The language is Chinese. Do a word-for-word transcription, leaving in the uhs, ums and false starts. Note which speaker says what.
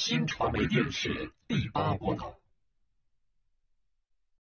Speaker 1: 新传媒电视第八波导。